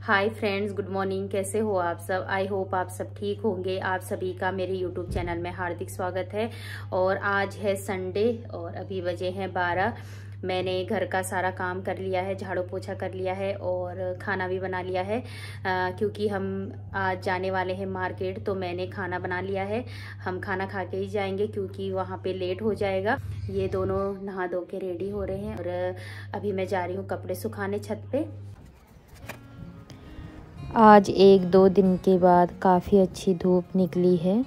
Hi friends, good morning. कैसे हो आप सब? आई होप आप सब ठीक होंगे। आप सभी का मेरे यूट्यूब चैनल में हार्दिक स्वागत है। और आज है संडे और अभी बजे हैं 12। मैंने घर का सारा काम कर लिया है, झाड़ू पोछा कर लिया है और खाना भी बना लिया है। क्योंकि हम आज जाने वाले हैं मार्केट, तो मैंने खाना बना लिया है। हम खाना खा के ही जाएंगे क्योंकि वहाँ पे लेट हो जाएगा। ये दोनों नहा धो के रेडी हो रहे हैं और अभी मैं जा रही हूँ कपड़े सुखाने छत पे। आज 1-2 दिन के बाद काफ़ी अच्छी धूप निकली है।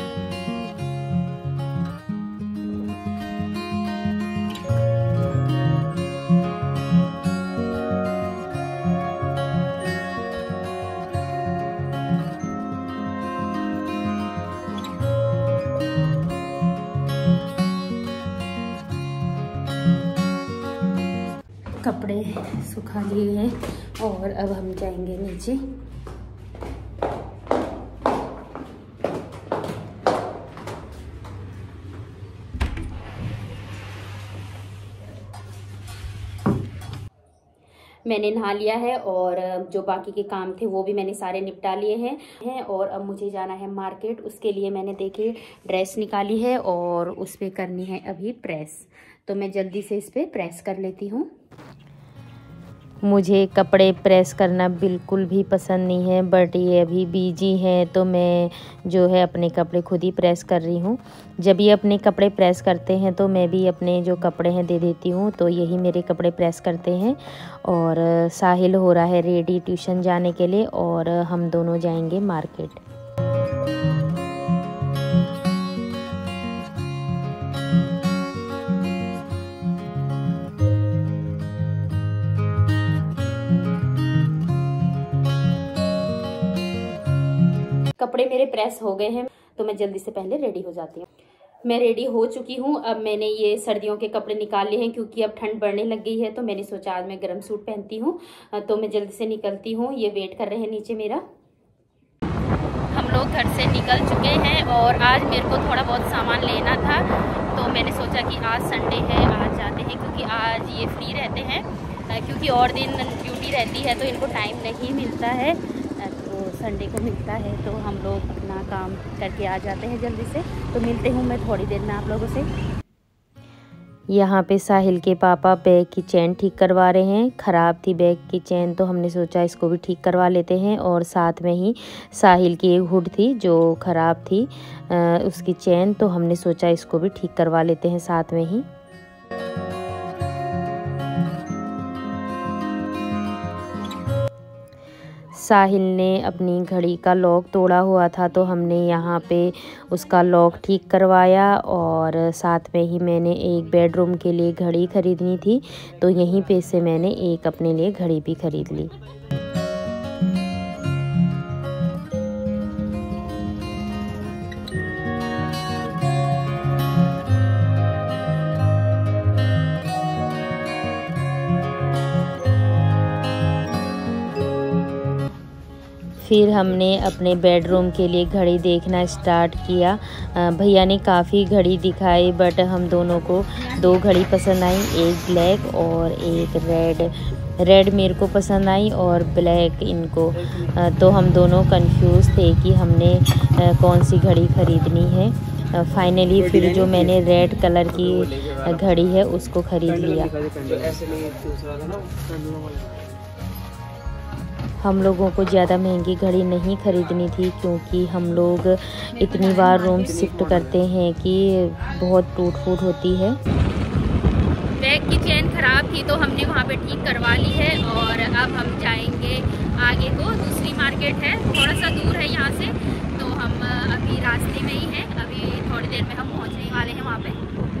कपड़े सुखा लिए हैं और अब हम जाएंगे नीचे। मैंने नहा लिया है और जो बाकी के काम थे वो भी मैंने सारे निपटा लिए हैं और अब मुझे जाना है मार्केट। उसके लिए मैंने देखिए ड्रेस निकाली है और उस पर करनी है अभी प्रेस। तो मैं जल्दी से इस पर प्रेस कर लेती हूँ। मुझे कपड़े प्रेस करना बिल्कुल भी पसंद नहीं है, बट ये अभी बिजी हैं तो मैं जो है अपने कपड़े खुद ही प्रेस कर रही हूँ। जब ये अपने कपड़े प्रेस करते हैं तो मैं भी अपने जो कपड़े हैं दे देती हूँ, तो यही मेरे कपड़े प्रेस करते हैं। और साहिल हो रहा है रेडी ट्यूशन जाने के लिए और हम दोनों जाएंगे मार्केट। कपड़े मेरे प्रेस हो गए हैं तो मैं जल्दी से पहले रेडी हो जाती हूँ। मैं रेडी हो चुकी हूँ। अब मैंने ये सर्दियों के कपड़े निकाल लिए हैं क्योंकि अब ठंड बढ़ने लग गई है, तो मैंने सोचा आज मैं गर्म सूट पहनती हूँ। तो मैं जल्दी से निकलती हूँ। ये वेट कर रहे हैं नीचे मेरा। हम लोग घर से निकल चुके हैं और आज मेरे को थोड़ा बहुत सामान लेना था, तो मैंने सोचा कि आज संडे है, आज जाते हैं क्योंकि आज ये फ्री रहते हैं। क्योंकि और दिन ड्यूटी रहती है तो इनको टाइम नहीं मिलता है, तो संडे को मिलता है, तो हम लोग अपना काम करके आ जाते हैं जल्दी से। तो मिलते हूँ मैं थोड़ी देर में आप लोगों से। यहाँ पे साहिल के पापा बैग की चेन ठीक करवा रहे हैं। ख़राब थी बैग की चेन, तो हमने सोचा इसको भी ठीक करवा लेते हैं। और साथ में ही साहिल की एक हुड थी जो ख़राब थी, उसकी चेन, तो हमने सोचा इसको भी ठीक करवा लेते हैं साथ में ही। साहिल ने अपनी घड़ी का लॉक तोड़ा हुआ था, तो हमने यहाँ पे उसका लॉक ठीक करवाया। और साथ में ही मैंने एक बेडरूम के लिए घड़ी ख़रीदनी थी, तो यहीं पे से मैंने एक अपने लिए घड़ी भी ख़रीद ली। फिर हमने अपने बेडरूम के लिए घड़ी देखना स्टार्ट किया। भैया ने काफ़ी घड़ी दिखाई, बट हम दोनों को 2 घड़ी पसंद आई, एक ब्लैक और एक रेड मेरे को पसंद आई और ब्लैक इनको। तो हम दोनों कंफ्यूज थे कि हमने कौन सी घड़ी ख़रीदनी है। फाइनली फिर जो मैंने रेड कलर की घड़ी है उसको ख़रीद लिया। हम लोगों को ज़्यादा महंगी घड़ी नहीं ख़रीदनी थी क्योंकि हम लोग इतनी बार रूम शिफ्ट करते हैं कि बहुत टूट फूट होती है। बैग की चेन ख़राब थी तो हमने वहाँ पे ठीक करवा ली है और अब हम जाएंगे आगे को। दूसरी मार्केट है, थोड़ा सा दूर है यहाँ से, तो हम अभी रास्ते में ही हैं। अभी थोड़ी देर में हम पहुँचने वाले हैं वहाँ पे।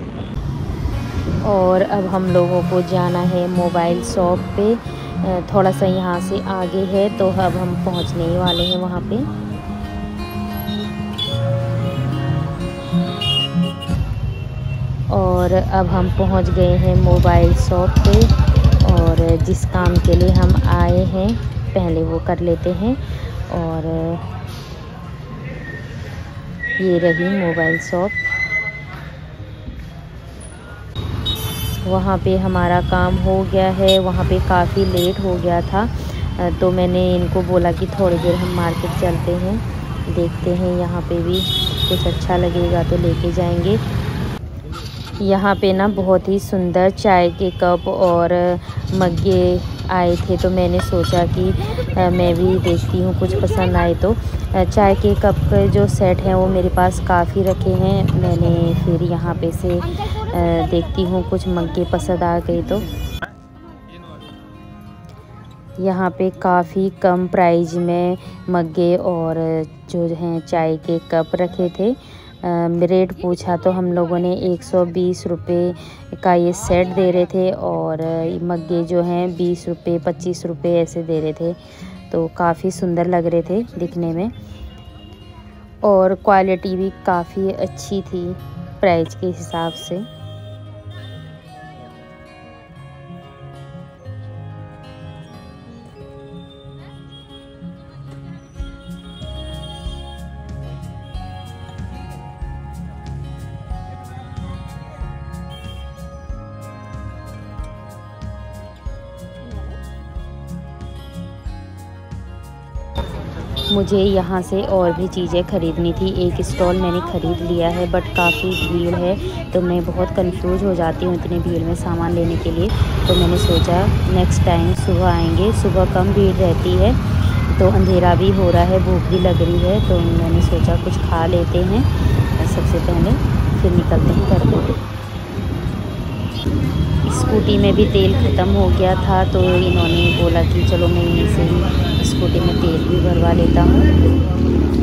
और अब हम लोगों को जाना है मोबाइल शॉप पे, थोड़ा सा यहाँ से आगे है, तो अब हम पहुँचने ही वाले हैं वहाँ पे। और अब हम पहुँच गए हैं मोबाइल शॉप पे, और जिस काम के लिए हम आए हैं पहले वो कर लेते हैं। और ये रही मोबाइल शॉप। वहाँ पे हमारा काम हो गया है। वहाँ पे काफ़ी लेट हो गया था, तो मैंने इनको बोला कि थोड़ी देर हम मार्केट चलते हैं, देखते हैं यहाँ पे भी कुछ अच्छा लगेगा तो लेके जाएंगे। यहाँ पे ना बहुत ही सुंदर चाय के कप और मग्गे आए थे, तो मैंने सोचा कि मैं भी देखती हूँ, कुछ पसंद आए तो। चाय के कप के जो सेट हैं वो मेरे पास काफ़ी रखे हैं, मैंने फिर यहाँ पे से देखती हूँ कुछ मग्गे पसंद आ गए तो। यहाँ पे काफ़ी कम प्राइस में मग्गे और जो हैं चाय के कप रखे थे। रेट पूछा तो हम लोगों ने 120 रुपये का ये सेट दे रहे थे, और मग्गे जो हैं 20 रुपये 25 रुपये ऐसे दे रहे थे। तो काफ़ी सुंदर लग रहे थे दिखने में, और क्वालिटी भी काफ़ी अच्छी थी प्राइस के हिसाब से। मुझे यहाँ से और भी चीज़ें ख़रीदनी थी। एक स्टॉल मैंने ख़रीद लिया है, बट काफ़ी भीड़ है तो मैं बहुत कंफ्यूज हो जाती हूँ इतनी भीड़ में सामान लेने के लिए। तो मैंने सोचा नेक्स्ट टाइम सुबह आएंगे, सुबह कम भीड़ रहती है, तो अंधेरा भी हो रहा है, भूख भी लग रही है, तो मैंने सोचा कुछ खा लेते हैं सबसे पहले, फिर निकलते हैं घर को। स्कूटी में भी तेल ख़त्म हो गया था, तो इन्होंने बोला कि चलो मैं यहीं से ही स्कूटी में तेल भी भरवा लेता हूँ।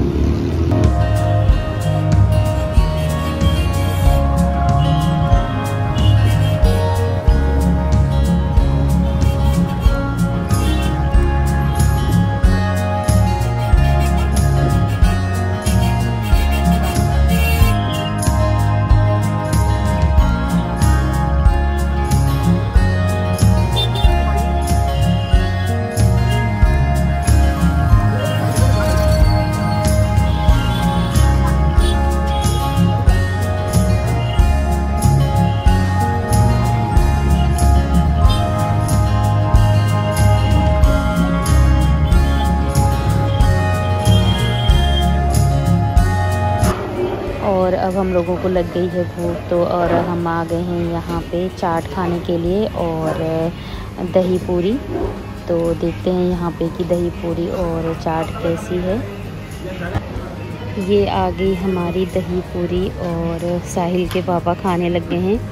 और अब हम लोगों को लग गई है भूख, तो और हम आ गए हैं यहाँ पे चाट खाने के लिए और दही पूरी। तो देखते हैं यहाँ पे कि दही पूरी और चाट कैसी है। ये आ गई हमारी दही पूरी और साहिल के पापा खाने लग गए हैं।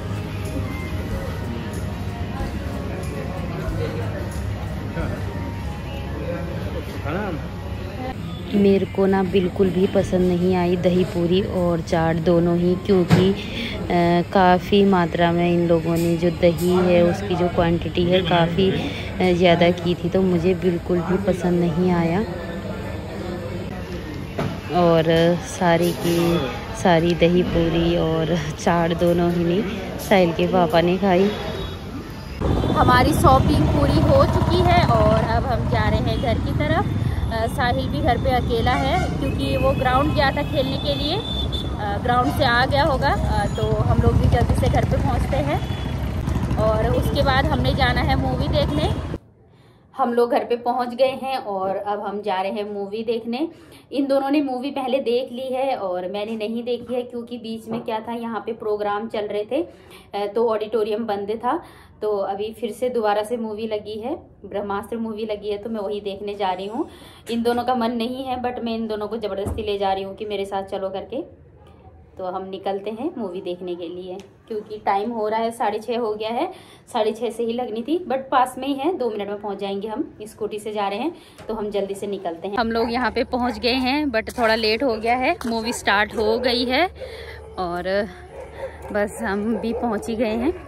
मेरे को ना बिल्कुल भी पसंद नहीं आई दही पूरी और चाट दोनों ही, क्योंकि काफ़ी मात्रा में इन लोगों ने जो दही है उसकी जो क्वांटिटी है काफ़ी ज़्यादा की थी, तो मुझे बिल्कुल भी पसंद नहीं आया। और सारी की सारी दही पूरी और चाट दोनों ही नहीं साहिल के पापा ने खाई। हमारी शॉपिंग पूरी हो चुकी है और अब हम जा रहे हैं घर की तरफ। साहिल भी घर पे अकेला है क्योंकि वो ग्राउंड गया था खेलने के लिए, ग्राउंड से आ गया होगा, तो हम लोग भी जल्दी से घर पे पहुंचते हैं और उसके बाद हमने जाना है मूवी देखने। हम लोग घर पे पहुंच गए हैं और अब हम जा रहे हैं मूवी देखने। इन दोनों ने मूवी पहले देख ली है और मैंने नहीं देखी है, क्योंकि बीच में क्या था, यहाँ पे प्रोग्राम चल रहे थे तो ऑडिटोरियम बंद था। तो अभी फिर से दोबारा से मूवी लगी है, ब्रह्मास्त्र मूवी लगी है, तो मैं वही देखने जा रही हूँ। इन दोनों का मन नहीं है, बट मैं इन दोनों को ज़बरदस्ती ले जा रही हूँ कि मेरे साथ चलो करके। तो हम निकलते हैं मूवी देखने के लिए, क्योंकि टाइम हो रहा है 6:30 हो गया है। 6:30 से ही लगनी थी, बट पास में ही है, 2 मिनट में पहुंच जाएंगे। हम स्कूटी से जा रहे हैं तो हम जल्दी से निकलते हैं। हम लोग यहाँ पे पहुंच गए हैं, बट थोड़ा लेट हो गया है। मूवी स्टार्ट हो गई है और बस हम भी पहुँच ही गए हैं।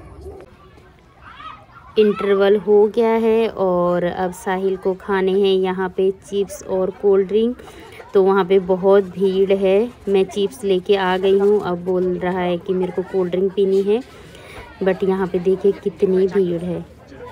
इंटरवल हो गया है और अब साहिल को खाने हैं यहाँ पे चिप्स और कोल्ड ड्रिंक। तो वहाँ पे बहुत भीड़ है, मैं चिप्स लेके आ गई हूँ, अब बोल रहा है कि मेरे को कोल्ड ड्रिंक पीनी है, बट यहाँ पे देखिए कितनी भीड़ है।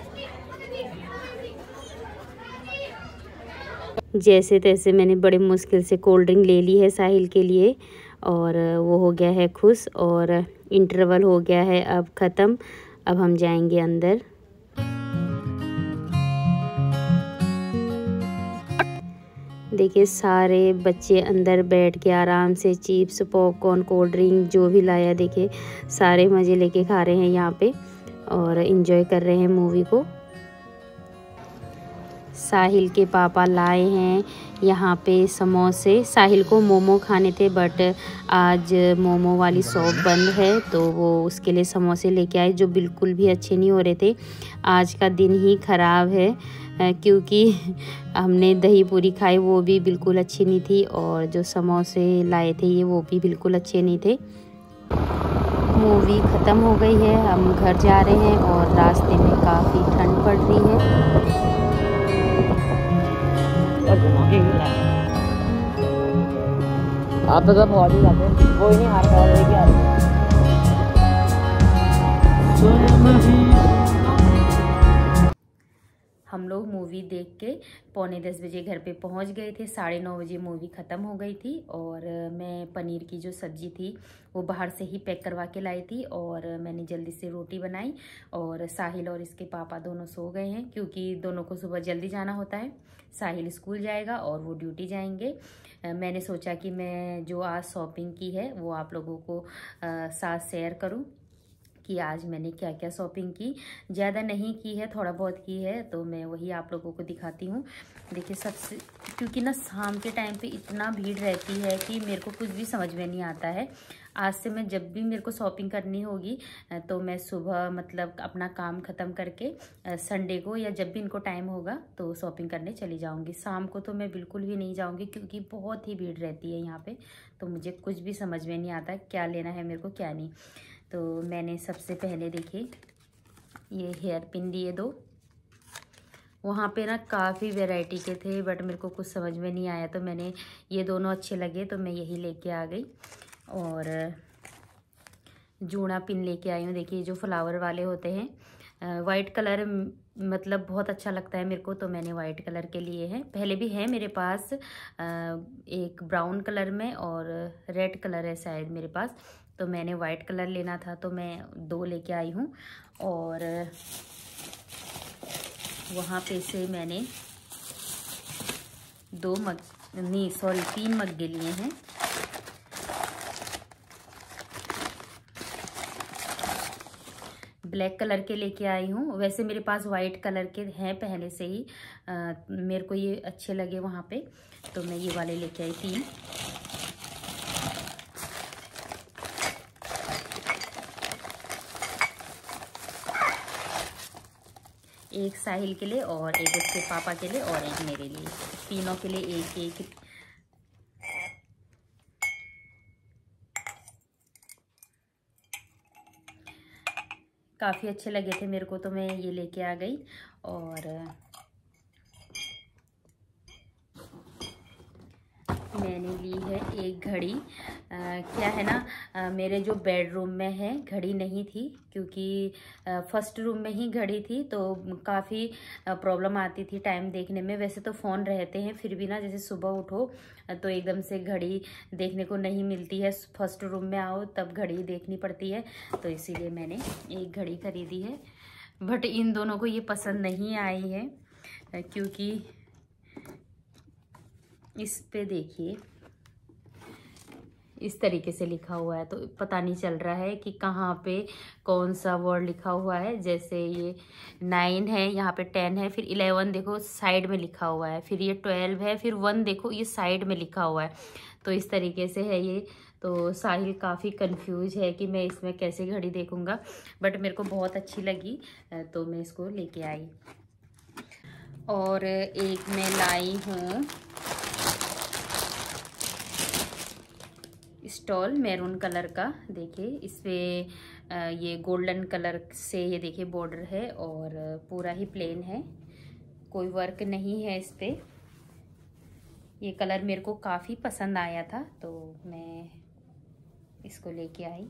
जैसे तैसे मैंने बड़े मुश्किल से कोल्ड ड्रिंक ले ली है साहिल के लिए और वो हो गया है खुश। और इंटरवल हो गया है अब ख़त्म, अब हम जाएंगे अंदर। देखिए सारे बच्चे अंदर बैठ के आराम से चिप्स, पॉपकॉर्न, कोल्ड ड्रिंक जो भी लाया, देखिए सारे मज़े लेके खा रहे हैं यहाँ पे और एंजॉय कर रहे हैं मूवी को। साहिल के पापा लाए हैं यहाँ पे समोसे। साहिल को मोमो खाने थे बट आज मोमो वाली शॉप बंद है तो वो उसके लिए समोसे लेके आए जो बिल्कुल भी अच्छे नहीं हो रहे थे। आज का दिन ही ख़राब है क्योंकि हमने दही पूरी खाई, वो भी बिल्कुल अच्छी नहीं थी और जो समोसे लाए थे ये वो भी बिल्कुल अच्छे नहीं थे। मूवी ख़त्म हो गई है, हम घर जा रहे हैं और रास्ते में काफ़ी ठंड पड़ रही है। आप तो सब और ही जाते हैं, कोई नहीं हार और लेके आ रहे हैं। हम लोग मूवी देख के 9:45 बजे घर पे पहुंच गए थे। 9:30 बजे मूवी ख़त्म हो गई थी और मैं पनीर की जो सब्ज़ी थी वो बाहर से ही पैक करवा के लाई थी और मैंने जल्दी से रोटी बनाई। और साहिल और इसके पापा दोनों सो गए हैं क्योंकि दोनों को सुबह जल्दी जाना होता है। साहिल स्कूल जाएगा और वो ड्यूटी जाएंगे। मैंने सोचा कि मैं जो आज शॉपिंग की है वो आप लोगों को साथ शेयर करूं कि आज मैंने क्या क्या शॉपिंग की। ज़्यादा नहीं की है, थोड़ा बहुत की है, तो मैं वही आप लोगों को दिखाती हूँ। देखिए सबसे, क्योंकि ना शाम के टाइम पे इतना भीड़ रहती है कि मेरे को कुछ भी समझ में नहीं आता है। आज से मैं जब भी मेरे को शॉपिंग करनी होगी तो मैं सुबह मतलब अपना काम ख़त्म करके संडे को या जब भी इनको टाइम होगा तो शॉपिंग करने चली जाऊँगी। शाम को तो मैं बिल्कुल भी नहीं जाऊँगी क्योंकि बहुत ही भीड़ रहती है यहाँ पे, तो मुझे कुछ भी समझ में नहीं आता क्या लेना है मेरे को क्या नहीं। तो मैंने सबसे पहले देखिए ये हेयर पिन लिए 2। वहाँ पे ना काफ़ी वैरायटी के थे बट मेरे को कुछ समझ में नहीं आया तो मैंने ये दोनों अच्छे लगे तो मैं यही लेके आ गई। और जूड़ा पिन लेके आई हूँ। देखिए जो फ्लावर वाले होते हैं, वाइट कलर मतलब बहुत अच्छा लगता है मेरे को तो मैंने वाइट कलर के लिए हैं। पहले भी है मेरे पास एक ब्राउन कलर में और रेड कलर है शायद मेरे पास, तो मैंने वाइट कलर लेना था तो मैं 2 लेके आई हूँ। और वहाँ पे से मैंने 3 मग्गे लिए हैं। ब्लैक कलर के लेके आई हूँ। वैसे मेरे पास वाइट कलर के हैं पहले से ही, मेरे को ये अच्छे लगे वहाँ पे तो मैं ये वाले लेके आई 3। एक साहिल के लिए और एक उसके पापा के लिए और एक मेरे लिए, तीनों के लिए एक एक। काफ़ी अच्छे लगे थे मेरे को तो मैं ये लेके आ गई। और मैंने ली है एक घड़ी। क्या है ना, मेरे जो बेडरूम में है घड़ी नहीं थी क्योंकि फर्स्ट रूम में ही घड़ी थी तो काफ़ी प्रॉब्लम आती थी टाइम देखने में। वैसे तो फ़ोन रहते हैं फिर भी ना, जैसे सुबह उठो तो एकदम से घड़ी देखने को नहीं मिलती है, फर्स्ट रूम में आओ तब घड़ी देखनी पड़ती है, तो इसीलिए मैंने एक घड़ी खरीदी है। बट इन दोनों को ये पसंद नहीं आई है क्योंकि इस पे देखिए इस तरीके से लिखा हुआ है तो पता नहीं चल रहा है कि कहाँ पे कौन सा वर्ड लिखा हुआ है। जैसे ये 9 है, यहाँ पे 10 है, फिर 11 देखो साइड में लिखा हुआ है, फिर ये 12 है, फिर 1 देखो ये साइड में लिखा हुआ है। तो इस तरीके से है ये। तो साहिल काफ़ी कंफ्यूज है कि मैं इसमें कैसे घड़ी देखूँगा, बट मेरे को बहुत अच्छी लगी तो मैं इसको लेके आई। और एक मैं लाई हूँ स्टॉल मैरून कलर का। देखिए इस पर ये गोल्डन कलर से ये देखिए बॉर्डर है और पूरा ही प्लेन है, कोई वर्क नहीं है इस पर। ये कलर मेरे को काफ़ी पसंद आया था तो मैं इसको लेके आई।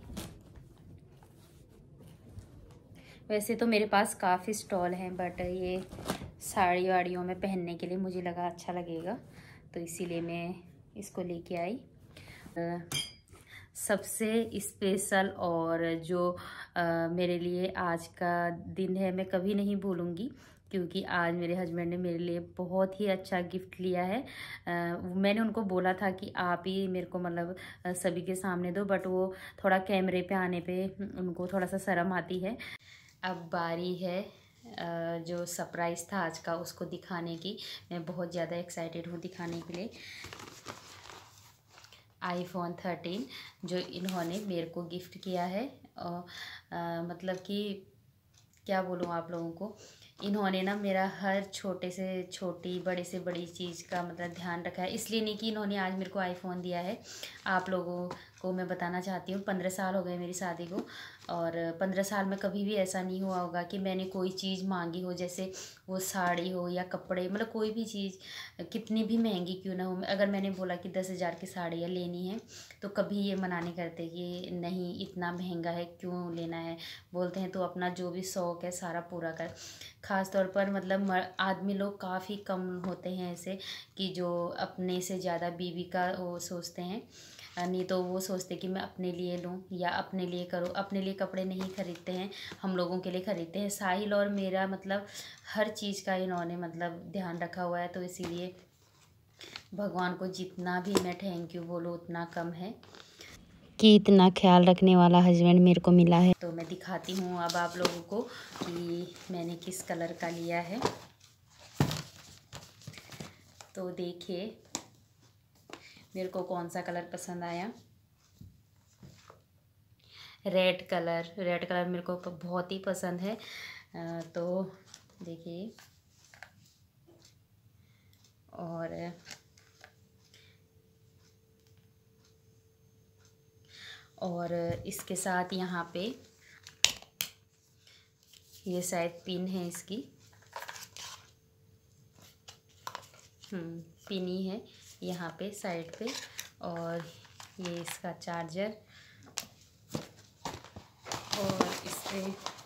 वैसे तो मेरे पास काफ़ी स्टॉल हैं बट ये साड़ी वाड़ियों में पहनने के लिए मुझे लगा अच्छा लगेगा तो इसीलिए मैं इसको लेके आई। सबसे स्पेशल और जो मेरे लिए आज का दिन है मैं कभी नहीं भूलूंगी क्योंकि आज मेरे हस्बैंड ने मेरे लिए बहुत ही अच्छा गिफ्ट लिया है। मैंने उनको बोला था कि आप ही मेरे को मतलब सभी के सामने दो, बट वो थोड़ा कैमरे पे आने पे उनको थोड़ा सा शर्म आती है। अब बारी है जो सरप्राइज़ था आज का उसको दिखाने की। मैं बहुत ज़्यादा एक्साइटेड हूँ दिखाने के लिए। iPhone 13 जो इन्होंने मेरे को गिफ्ट किया है। और मतलब कि क्या बोलूँ आप लोगों को, इन्होंने ना मेरा हर छोटे से छोटी बड़े से बड़ी चीज़ का मतलब ध्यान रखा है। इसलिए नहीं कि इन्होंने आज मेरे को आईफोन दिया है, आप लोगों को मैं बताना चाहती हूँ 15 साल हो गए मेरी शादी को, और 15 साल में कभी भी ऐसा नहीं हुआ होगा कि मैंने कोई चीज़ मांगी हो, जैसे वो साड़ी हो या कपड़े, मतलब कोई भी चीज़ कितनी भी महंगी क्यों ना हो। अगर मैंने बोला कि 10,000 की साड़ियाँ लेनी है तो कभी ये मना नहीं करते कि नहीं इतना महंगा है क्यों लेना है। बोलते हैं तो अपना जो भी शौक़ है सारा पूरा कर। ख़ास तौर पर मतलब आदमी लोग काफ़ी कम होते हैं ऐसे कि जो अपने से ज़्यादा बीवी का वो सोचते हैं। नहीं तो वो सोचते कि मैं अपने लिए लूँ या अपने लिए करूँ। अपने लिए कपड़े नहीं खरीदते हैं, हम लोगों के लिए खरीदते हैं। साहिल और मेरा मतलब हर चीज़ का इन्होंने मतलब ध्यान रखा हुआ है, तो इसीलिए भगवान को जितना भी मैं थैंक यू बोलूँ उतना कम है कि इतना ख्याल रखने वाला हस्बैंड मेरे को मिला है। तो मैं दिखाती हूँ अब आप लोगों को कि मैंने किस कलर का लिया है। तो देखिए मेरे को कौन सा कलर पसंद आया। रेड कलर मेरे को बहुत ही पसंद है। तो देखिए, और इसके साथ यहाँ पे ये शायद पिन है इसकी, पिन ही है यहाँ पे साइड पे, और ये इसका चार्जर, और इसके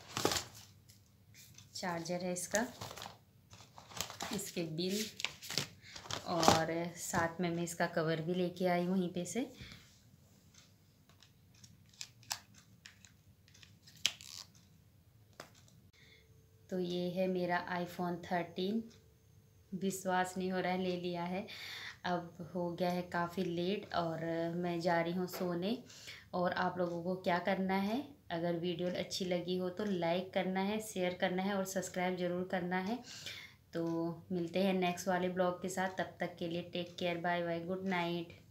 चार्जर है इसका, इसके बिल, और साथ में मैं इसका कवर भी लेके आई वहीं पे से। तो ये है मेरा iPhone 13। विश्वास नहीं हो रहा है ले लिया है। अब हो गया है काफ़ी लेट और मैं जा रही हूँ सोने। और आप लोगों को क्या करना है, अगर वीडियो अच्छी लगी हो तो लाइक करना है, शेयर करना है और सब्सक्राइब ज़रूर करना है। तो मिलते हैं नेक्स्ट वाले ब्लॉग के साथ, तब तक के लिए take care, bye bye, good night.